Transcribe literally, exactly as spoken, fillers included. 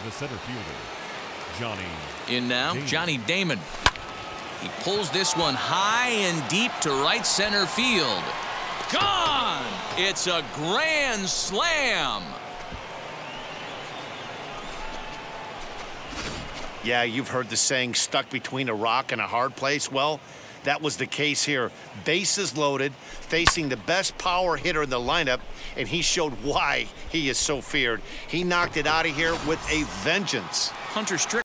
the center fielder, Johnny. In now, Damon. Johnny Damon. He pulls this one high and deep to right center field. Gone! It's a grand slam. Yeah, you've heard the saying, stuck between a rock and a hard place. Well, that was the case here. Bases loaded, facing the best power hitter in the lineup, and he showed why he is so feared. He knocked it out of here with a vengeance. Hunter Strickland.